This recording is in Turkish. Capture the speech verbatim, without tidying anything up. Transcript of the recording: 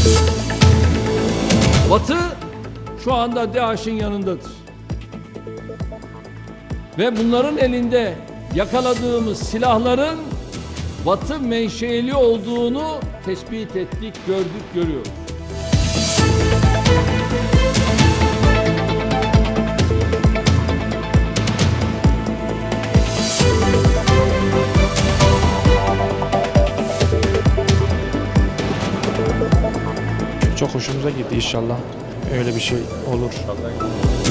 Batı şu anda DAEŞ'in yanındadır. Ve bunların elinde yakaladığımız silahların Batı menşeli olduğunu tespit ettik, gördük, görüyoruz. Çok hoşumuza gitti, inşallah öyle bir şey olur.